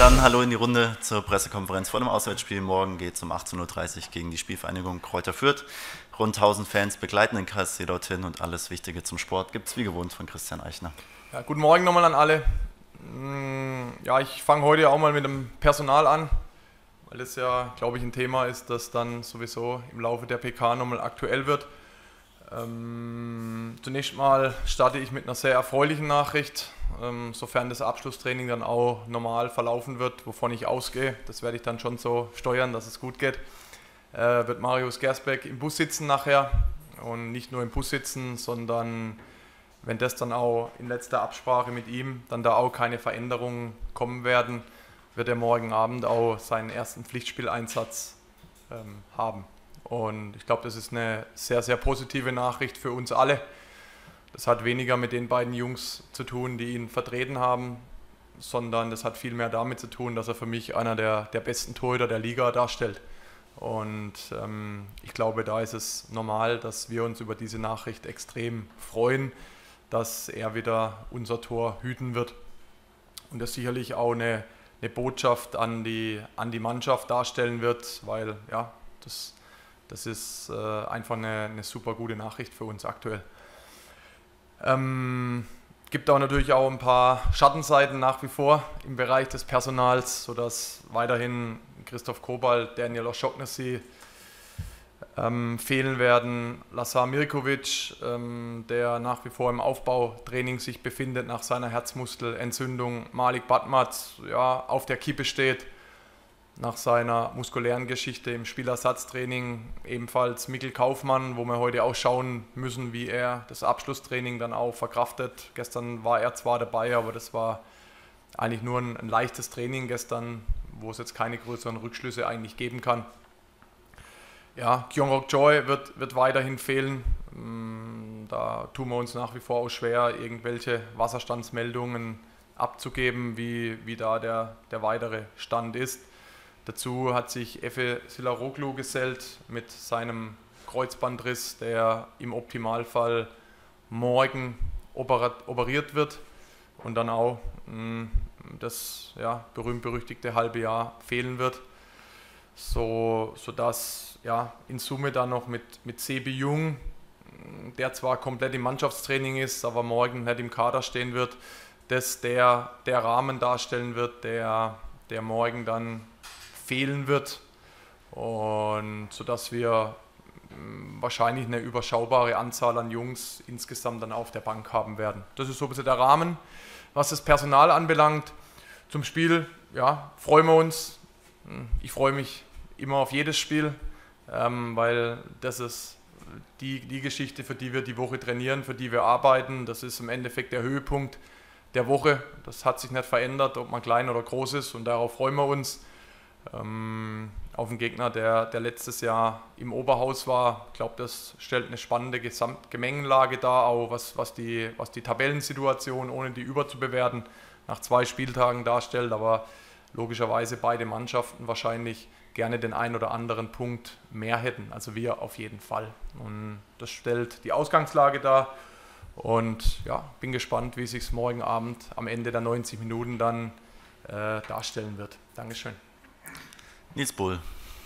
Dann hallo in die Runde zur Pressekonferenz vor dem Auswärtsspiel. Morgen geht es um 18:30 Uhr gegen die Spielvereinigung Kräuter Fürth. Rund 1000 Fans begleiten den KSC dorthin und alles Wichtige zum Sport gibt es wie gewohnt von Christian Eichner. Ja, guten Morgen nochmal an alle. Ja, ich fange heute auch mal mit dem Personal an, weil das ja, glaube ich, ein Thema ist, das dann sowieso im Laufe der PK nochmal aktuell wird. Zunächst mal starte ich mit einer sehr erfreulichen Nachricht, sofern das Abschlusstraining dann auch normal verlaufen wird, wovon ich ausgehe. Das werde ich dann schon so steuern, dass es gut geht. Wird Marius Gersbeck im Bus sitzen nachher und nicht nur im Bus sitzen, sondern wenn das dann auch in letzter Absprache mit ihm dann da auch keine Veränderungen kommen werden, wird er morgen Abend auch seinen ersten Pflichtspieleinsatz haben. Und ich glaube, das ist eine sehr, sehr positive Nachricht für uns alle. Das hat weniger mit den beiden Jungs zu tun, die ihn vertreten haben, sondern das hat viel mehr damit zu tun, dass er für mich einer der besten Torhüter der Liga darstellt. Und ich glaube, da ist es normal, dass wir uns über diese Nachricht extrem freuen, dass er wieder unser Tor hüten wird. Und das sicherlich auch eine Botschaft an die Mannschaft darstellen wird, weil ja, das ist einfach eine super gute Nachricht für uns aktuell. Gibt auch natürlich auch ein paar Schattenseiten nach wie vor im Bereich des Personals, sodass weiterhin Christoph Kobal, Daniel O'Shaughnessy fehlen werden. Lazar Mirkovic, der nach wie vor im Aufbautraining sich befindet nach seiner Herzmuskelentzündung. Malik Batmat, ja, auf der Kippe steht nach seiner muskulären Geschichte im Spielersatztraining. Ebenfalls Mikkel Kaufmann, wo wir heute auch schauen müssen, wie er das Abschlusstraining dann auch verkraftet. Gestern war er zwar dabei, aber das war eigentlich nur ein leichtes Training gestern, wo es jetzt keine größeren Rückschlüsse eigentlich geben kann. Ja, Kyung-Ok Choi wird weiterhin fehlen. Da tun wir uns nach wie vor auch schwer, irgendwelche Wasserstandsmeldungen abzugeben, wie da der weitere Stand ist. Dazu hat sich Efe Silaroglu gesellt mit seinem Kreuzbandriss, der im Optimalfall morgen operiert wird und dann auch das ja, berühmt-berüchtigte halbe Jahr fehlen wird. Sodass ja, in Summe dann noch mit Sebi Jung, der zwar komplett im Mannschaftstraining ist, aber morgen nicht im Kader stehen wird, dass der Rahmen darstellen wird, der morgen dann fehlen wird, und sodass wir wahrscheinlich eine überschaubare Anzahl an Jungs insgesamt dann auf der Bank haben werden. Das ist so ein bisschen der Rahmen, was das Personal anbelangt. Zum Spiel, ja, freuen wir uns. Ich freue mich immer auf jedes Spiel, weil das ist die Geschichte, für die wir die Woche trainieren, für die wir arbeiten. Das ist im Endeffekt der Höhepunkt der Woche. Das hat sich nicht verändert, ob man klein oder groß ist, und darauf freuen wir uns. Auf einen Gegner, der letztes Jahr im Oberhaus war. Ich glaube, das stellt eine spannende Gemengelage dar, auch was die Tabellensituation, ohne die überzubewerten, nach 2 Spieltagen darstellt, aber logischerweise beide Mannschaften wahrscheinlich gerne den einen oder anderen Punkt mehr hätten, also wir auf jeden Fall. Und das stellt die Ausgangslage dar, und ja, bin gespannt, wie sich es morgen Abend am Ende der 90 Minuten dann darstellen wird. Dankeschön. Nils Bull.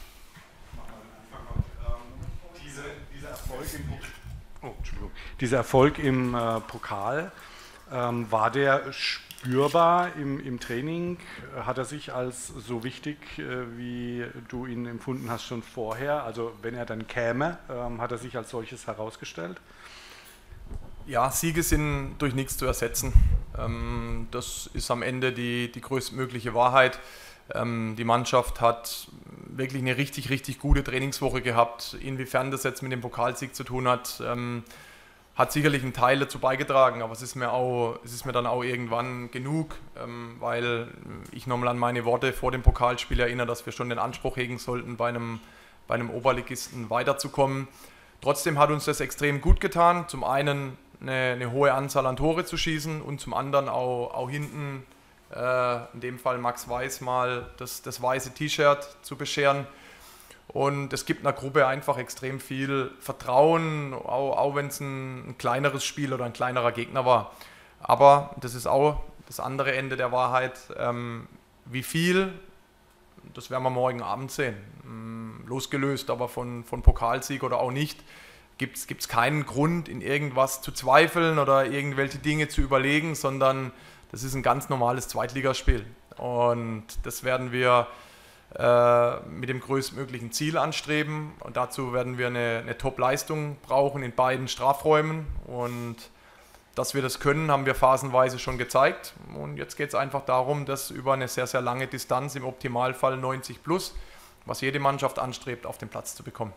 Dieser Erfolg im Pokal, war der spürbar im Training? Hat er sich als so wichtig, wie du ihn empfunden hast, schon vorher? Also wenn er dann käme, hat er sich als solches herausgestellt? Ja, Siege sind durch nichts zu ersetzen. Das ist am Ende die größtmögliche Wahrheit. Die Mannschaft hat wirklich eine richtig, richtig gute Trainingswoche gehabt. Inwiefern das jetzt mit dem Pokalsieg zu tun hat, hat sicherlich einen Teil dazu beigetragen, aber es ist mir dann auch irgendwann genug, weil ich nochmal an meine Worte vor dem Pokalspiel erinnere, dass wir schon den Anspruch hegen sollten, bei einem Oberligisten weiterzukommen. Trotzdem hat uns das extrem gut getan, zum einen eine hohe Anzahl an Tore zu schießen und zum anderen auch hinten, in dem Fall Max Weiß, mal das weiße T-Shirt zu bescheren. Und es gibt einer Gruppe einfach extrem viel Vertrauen, auch wenn es ein kleineres Spiel oder ein kleinerer Gegner war. Aber das ist auch das andere Ende der Wahrheit. Wie viel, das werden wir morgen Abend sehen. Losgelöst aber von Pokalsieg oder auch nicht, gibt es keinen Grund, in irgendwas zu zweifeln oder irgendwelche Dinge zu überlegen, sondern das ist ein ganz normales Zweitligaspiel. Und das werden wir mit dem größtmöglichen Ziel anstreben. Und dazu werden wir eine Top-Leistung brauchen in beiden Strafräumen. Und dass wir das können, haben wir phasenweise schon gezeigt. Und jetzt geht es einfach darum, das über eine sehr, sehr lange Distanz, im Optimalfall 90 plus, was jede Mannschaft anstrebt, auf den Platz zu bekommen.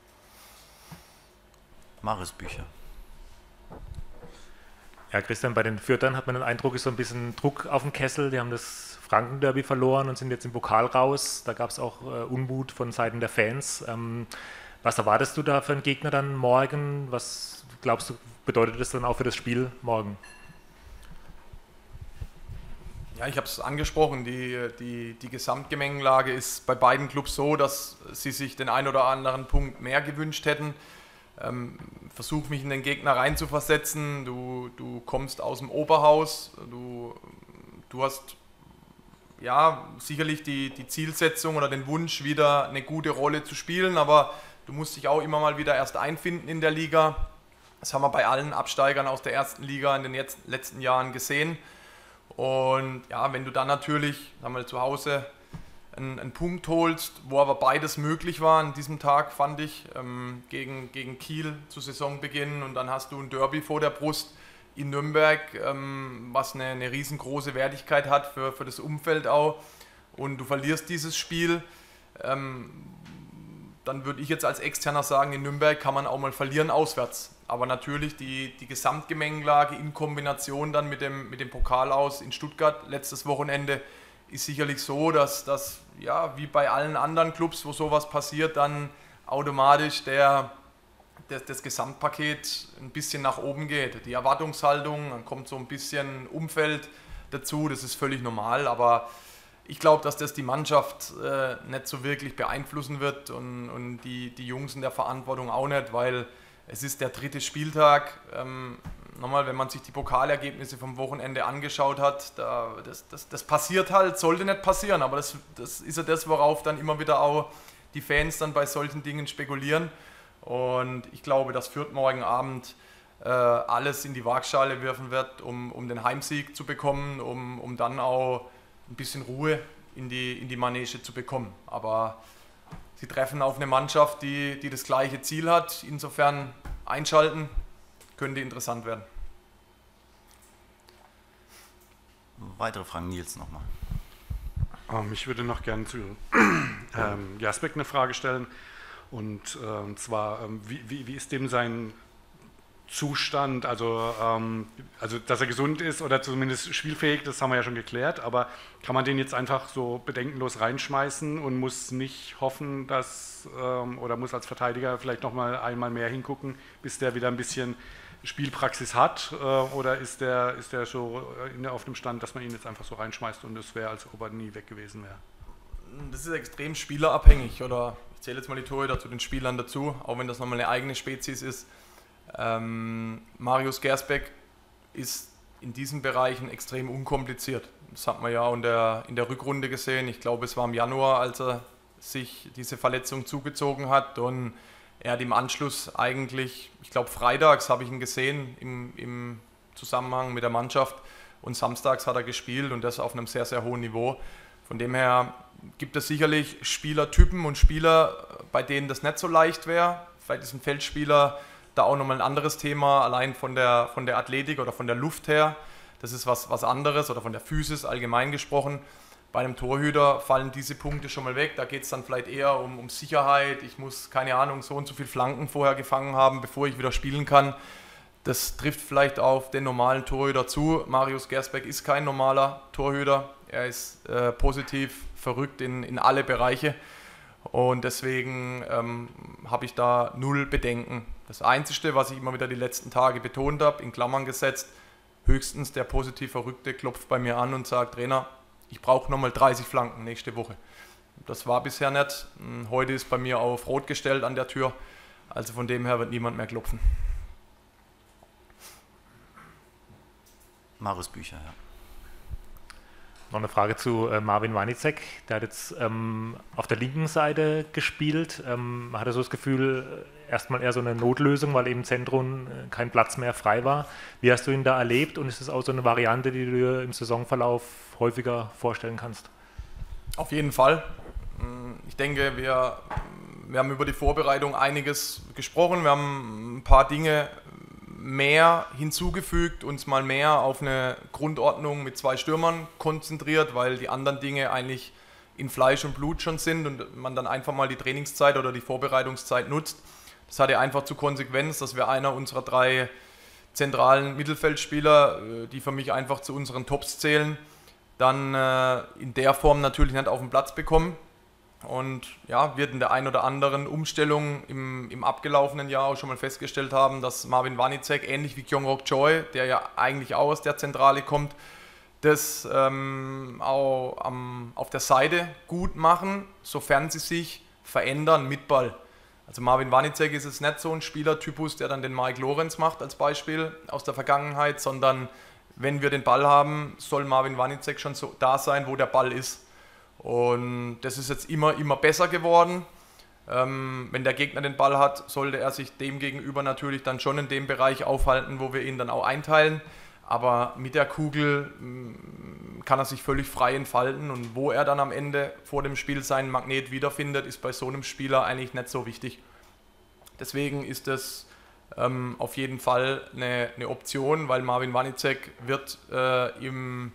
Marius Bücher. Ja, Christian, bei den Fürthern hat man den Eindruck, ist so ein bisschen Druck auf dem Kessel. Die haben das Franken-Derby verloren und sind jetzt im Pokal raus. Da gab es auch Unmut von Seiten der Fans. Was erwartest du da für einen Gegner dann morgen? Was glaubst du, bedeutet das dann auch für das Spiel morgen? Ja, ich habe es angesprochen, die Gesamtgemengelage ist bei beiden Clubs so, dass sie sich den ein oder anderen Punkt mehr gewünscht hätten. Versuch mich in den Gegner reinzuversetzen. Du kommst aus dem Oberhaus, du hast ja sicherlich die Zielsetzung oder den Wunsch, wieder eine gute Rolle zu spielen, aber du musst dich auch immer mal wieder erst einfinden in der Liga. Das haben wir bei allen Absteigern aus der ersten Liga in den letzten Jahren gesehen. Und ja, wenn du dann natürlich zu Hause einen Punkt holst, wo aber beides möglich war an diesem Tag, fand ich, gegen Kiel zu Saisonbeginn, und dann hast du ein Derby vor der Brust in Nürnberg, was eine riesengroße Wertigkeit hat für das Umfeld auch, und du verlierst dieses Spiel, dann würde ich jetzt als Externer sagen, in Nürnberg kann man auch mal verlieren auswärts. Aber natürlich die Gesamtgemengelage in Kombination dann mit dem Pokal aus in Stuttgart letztes Wochenende ist sicherlich so, dass ja, wie bei allen anderen Clubs, wo sowas passiert, dann automatisch das Gesamtpaket ein bisschen nach oben geht. Die Erwartungshaltung, dann kommt so ein bisschen Umfeld dazu, das ist völlig normal, aber ich glaube, dass das die Mannschaft nicht so wirklich beeinflussen wird und die Jungs in der Verantwortung auch nicht, weil es ist der 3. Spieltag. Nochmal, wenn man sich die Pokalergebnisse vom Wochenende angeschaut hat, das passiert halt, sollte nicht passieren, aber das ist ja das, worauf dann immer wieder auch die Fans dann bei solchen Dingen spekulieren. Und ich glaube, dass Fürth morgen Abend alles in die Waagschale werfen wird, um den Heimsieg zu bekommen, um dann auch ein bisschen Ruhe in die Manege zu bekommen. Aber sie treffen auf eine Mannschaft, die das gleiche Ziel hat. Insofern einschalten, könnte interessant werden. Weitere Fragen, Nils nochmal. Ich würde noch gerne zu Gersbeck eine Frage stellen. Und zwar, wie ist dem sein Zustand, also dass er gesund ist oder zumindest spielfähig, das haben wir ja schon geklärt, aber kann man den jetzt einfach so bedenkenlos reinschmeißen und muss nicht hoffen, dass, oder muss als Verteidiger vielleicht noch mal einmal mehr hingucken, bis der wieder ein bisschen Spielpraxis hat, oder ist der so auf dem Stand, dass man ihn jetzt einfach so reinschmeißt und es wäre, als ob er nie weg gewesen wäre? Das ist extrem spielerabhängig, oder ich zähle jetzt mal die Torhüter zu den Spielern dazu, auch wenn das nochmal eine eigene Spezies ist. Marius Gersbeck ist in diesen Bereichen extrem unkompliziert. Das hat man ja auch in der Rückrunde gesehen. Ich glaube, es war im Januar, als er sich diese Verletzung zugezogen hat, und er hat im Anschluss eigentlich, ich glaube freitags habe ich ihn gesehen im Zusammenhang mit der Mannschaft, und samstags hat er gespielt, und das auf einem sehr, sehr hohen Niveau. Von dem her gibt es sicherlich Spielertypen und Spieler, bei denen das nicht so leicht wäre. Vielleicht ist ein Feldspieler da auch nochmal ein anderes Thema, allein von der Athletik oder von der Luft her. Das ist was anderes, oder von der Physis allgemein gesprochen. Bei einem Torhüter fallen diese Punkte schon mal weg. Da geht es dann vielleicht eher um Sicherheit. Ich muss, keine Ahnung, so und so viele Flanken vorher gefangen haben, bevor ich wieder spielen kann. Das trifft vielleicht auf den normalen Torhüter zu. Marius Gersbeck ist kein normaler Torhüter. Er ist positiv verrückt in alle Bereiche. Und deswegen habe ich da null Bedenken. Das Einzige, was ich immer wieder die letzten Tage betont habe, in Klammern gesetzt, höchstens der positiv Verrückte klopft bei mir an und sagt: Trainer, ich brauche nochmal 30 Flanken nächste Woche. Das war bisher nicht. Heute ist bei mir auf Rot gestellt an der Tür. Also von dem her wird niemand mehr klopfen. Marius Bücher, ja. Noch eine Frage zu Marvin Wanicek. Der hat jetzt auf der linken Seite gespielt. Hat er so das Gefühl, erstmal eher so eine Notlösung, weil eben im Zentrum kein Platz mehr frei war. Wie hast du ihn da erlebt und ist das auch so eine Variante, die du dir im Saisonverlauf häufiger vorstellen kannst? Auf jeden Fall. Ich denke, wir haben über die Vorbereitung einiges gesprochen. Wir haben ein paar Dinge mehr hinzugefügt, uns mal mehr auf eine Grundordnung mit 2 Stürmern konzentriert, weil die anderen Dinge eigentlich in Fleisch und Blut schon sind und man dann einfach mal die Trainingszeit oder die Vorbereitungszeit nutzt. Das hatte einfach zur Konsequenz, dass wir einer unserer 3 zentralen Mittelfeldspieler, die für mich einfach zu unseren Tops zählen, dann in der Form natürlich nicht auf den Platz bekommen. Und ja, wir in der ein oder anderen Umstellung im abgelaufenen Jahr auch schon mal festgestellt haben, dass Marvin Wanicek, ähnlich wie Kyung-Rook Choi, der ja eigentlich auch aus der Zentrale kommt, das auch auf der Seite gut machen, sofern sie sich verändern mit Ball. Also Marvin Wanicek ist jetzt nicht so ein Spielertypus, der dann den Mike Lorenz macht als Beispiel aus der Vergangenheit, sondern wenn wir den Ball haben, soll Marvin Wanicek schon so da sein, wo der Ball ist. Und das ist jetzt immer besser geworden. Wenn der Gegner den Ball hat, sollte er sich dem gegenüber natürlich dann schon in dem Bereich aufhalten, wo wir ihn dann auch einteilen. Aber mit der Kugel kann er sich völlig frei entfalten. Und wo er dann am Ende vor dem Spiel seinen Magnet wiederfindet, ist bei so einem Spieler eigentlich nicht so wichtig. Deswegen ist das auf jeden Fall eine Option, weil Marvin Wanicek wird in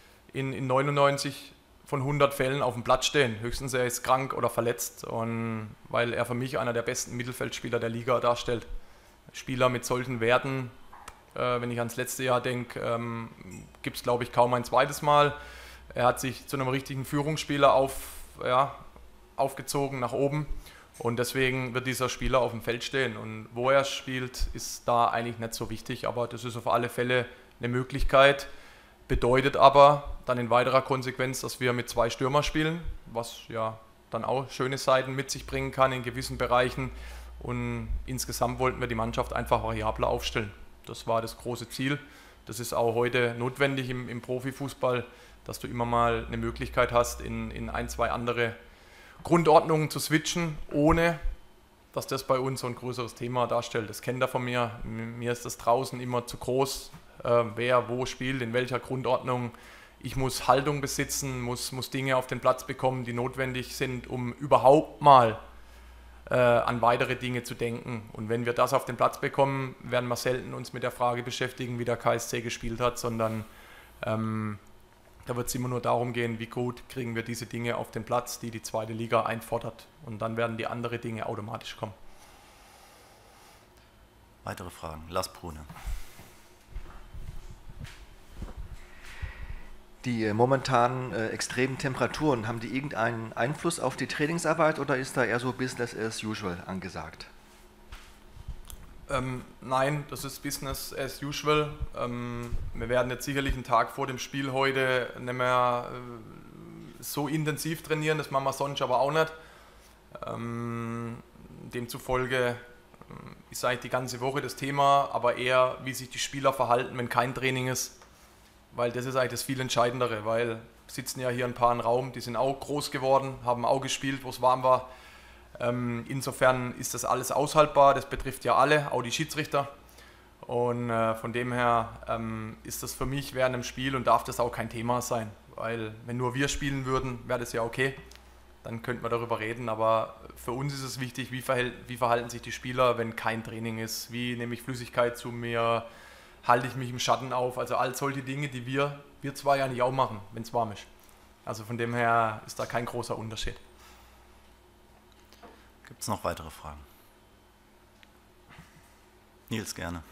99 von 100 Fällen auf dem Platz stehen. Höchstens er ist krank oder verletzt, und weil er für mich einer der besten Mittelfeldspieler der Liga darstellt. Spieler mit solchen Werten, wenn ich ans letzte Jahr denke, gibt es, glaube ich, kaum ein zweites Mal. Er hat sich zu einem richtigen Führungsspieler aufgezogen nach oben, und deswegen wird dieser Spieler auf dem Feld stehen. Und wo er spielt, ist da eigentlich nicht so wichtig, aber das ist auf alle Fälle eine Möglichkeit. Bedeutet aber dann in weiterer Konsequenz, dass wir mit 2 Stürmer spielen, was ja dann auch schöne Seiten mit sich bringen kann in gewissen Bereichen. Und insgesamt wollten wir die Mannschaft einfach variabler aufstellen. Das war das große Ziel. Das ist auch heute notwendig im Profifußball, dass du immer mal eine Möglichkeit hast, in 1, 2 andere Grundordnungen zu switchen, ohne dass das bei uns so ein größeres Thema darstellt. Das kennt er von mir. Mir ist das draußen immer zu groß. Wer wo spielt, in welcher Grundordnung. Ich muss Haltung besitzen, muss Dinge auf den Platz bekommen, die notwendig sind, um überhaupt mal an weitere Dinge zu denken. Und wenn wir das auf den Platz bekommen, werden wir selten uns mit der Frage beschäftigen, wie der KSC gespielt hat, sondern da wird es immer nur darum gehen, wie gut kriegen wir diese Dinge auf den Platz, die die 2. Liga einfordert. Und dann werden die anderen Dinge automatisch kommen. Weitere Fragen? Lars Brune. Die momentanen extremen Temperaturen, haben die irgendeinen Einfluss auf die Trainingsarbeit oder ist da eher so Business as usual angesagt? Nein, das ist Business as usual. Wir werden jetzt sicherlich einen Tag vor dem Spiel heute nicht mehr so intensiv trainieren, das machen wir sonst aber auch nicht. Demzufolge ist eigentlich die ganze Woche das Thema, aber eher, wie sich die Spieler verhalten, wenn kein Training ist. Weil das ist eigentlich das viel Entscheidendere, weil sitzen ja hier ein paar im Raum, die sind auch groß geworden, haben auch gespielt, wo es warm war. Insofern ist das alles aushaltbar, das betrifft ja alle, auch die Schiedsrichter. Und von dem her ist das für mich während dem Spiel und darf das auch kein Thema sein. Weil wenn nur wir spielen würden, wäre das ja okay, dann könnten wir darüber reden. Aber für uns ist es wichtig, wie verhalten sich die Spieler, wenn kein Training ist. Wie nehme ich Flüssigkeit zu mir? Halte ich mich im Schatten auf, also all solche Dinge, die wir 2 ja nicht auch machen, wenn es warm ist. Also von dem her ist da kein großer Unterschied. Gibt es noch weitere Fragen? Nils, gerne.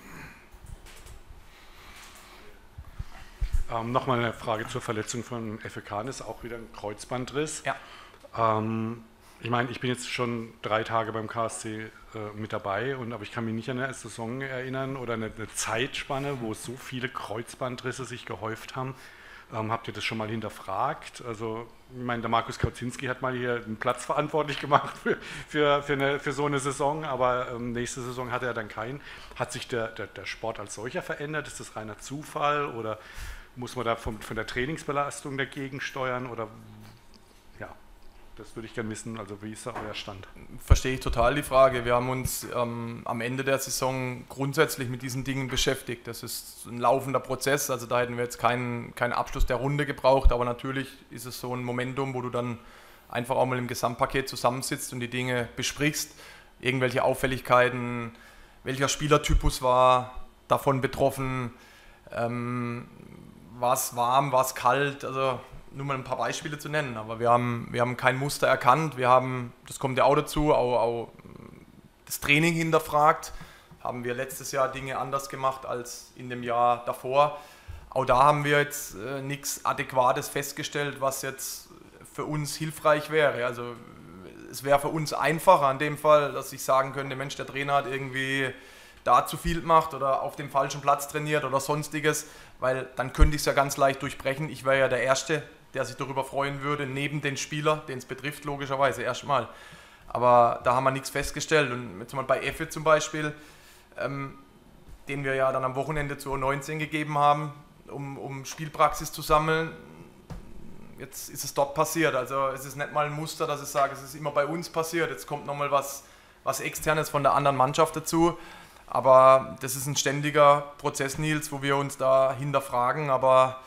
Nochmal eine Frage zur Verletzung von Efekanis, auch wieder ein Kreuzbandriss. Ja. Ich meine, ich bin jetzt schon 3 Tage beim KSC mit dabei, aber ich kann mich nicht an eine Saison erinnern oder eine Zeitspanne, wo so viele Kreuzbandrisse sich gehäuft haben. Habt ihr das schon mal hinterfragt? Also, ich meine, der Markus Kauzinski hat mal hier einen Platz verantwortlich gemacht für so eine Saison, aber nächste Saison hatte er dann keinen. Hat sich der Sport als solcher verändert? Ist das reiner Zufall oder muss man da von der Trainingsbelastung dagegen steuern oder ja, das würde ich gerne wissen, also wie ist da euer Stand? Verstehe ich total die Frage. Wir haben uns am Ende der Saison grundsätzlich mit diesen Dingen beschäftigt. Das ist ein laufender Prozess, also da hätten wir jetzt keinen Abschluss der Runde gebraucht, aber natürlich ist es so ein Momentum, wo du dann einfach auch mal im Gesamtpaket zusammensitzt und die Dinge besprichst, irgendwelche Auffälligkeiten, welcher Spielertypus war davon betroffen, war es warm, war es kalt, also nur mal ein paar Beispiele zu nennen, aber wir haben kein Muster erkannt, das kommt ja auch dazu, auch das Training hinterfragt, haben wir letztes Jahr Dinge anders gemacht als in dem Jahr davor. Auch da haben wir jetzt nichts Adäquates festgestellt, was jetzt für uns hilfreich wäre. Also es wäre für uns einfacher in dem Fall, dass ich sagen könnte, Mensch, der Trainer hat irgendwie da zu viel gemacht oder auf dem falschen Platz trainiert oder sonstiges, weil dann könnte ich es ja ganz leicht durchbrechen. Ich wäre ja der Erste, der sich darüber freuen würde, neben den Spieler, den es betrifft, logischerweise erstmal. Aber da haben wir nichts festgestellt. Und jetzt mal bei Effe zum Beispiel, den wir ja dann am Wochenende zur U19 gegeben haben, um Spielpraxis zu sammeln. Jetzt ist es dort passiert. Also es ist nicht mal ein Muster, dass ich sage, es ist immer bei uns passiert. Jetzt kommt nochmal was Externes von der anderen Mannschaft dazu. Aber das ist ein ständiger Prozess, Nils, wo wir uns da hinterfragen. Aber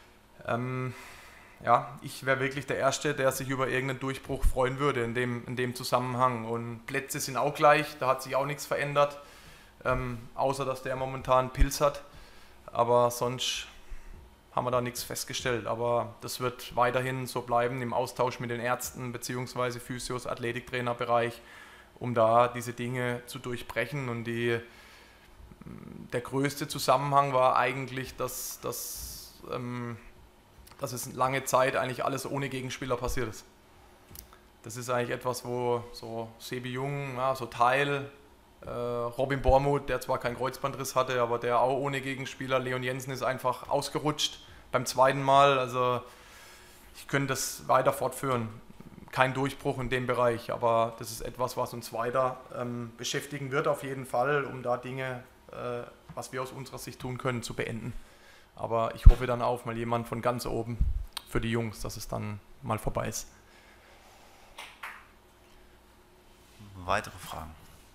ja, ich wäre wirklich der Erste, der sich über irgendeinen Durchbruch freuen würde in dem Zusammenhang. Und Plätze sind auch gleich, da hat sich auch nichts verändert, außer dass der momentan Pilz hat. Aber sonst haben wir da nichts festgestellt. Aber das wird weiterhin so bleiben im Austausch mit den Ärzten bzw. Physios, Athletiktrainerbereich, um da diese Dinge zu durchbrechen. Und der größte Zusammenhang war eigentlich, dass es lange Zeit eigentlich alles ohne Gegenspieler passiert ist. Das ist eigentlich etwas, wo so Sebi Jung, ja, so Teil, Robin Bormuth, der zwar keinen Kreuzbandriss hatte, aber der auch ohne Gegenspieler, Leon Jensen ist einfach ausgerutscht beim zweiten Mal, also ich könnte das weiter fortführen. Kein Durchbruch in dem Bereich, aber das ist etwas, was uns weiter beschäftigen wird auf jeden Fall, um da Dinge, was wir aus unserer Sicht tun können, zu beenden. Aber ich hoffe dann auch mal jemand von ganz oben für die Jungs, dass es dann mal vorbei ist. Weitere Fragen?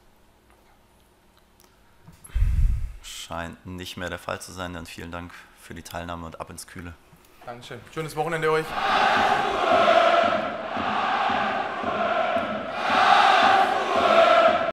Scheint nicht mehr der Fall zu sein, dann vielen Dank für die Teilnahme und ab ins Kühle. Dankeschön. Schönes Wochenende euch.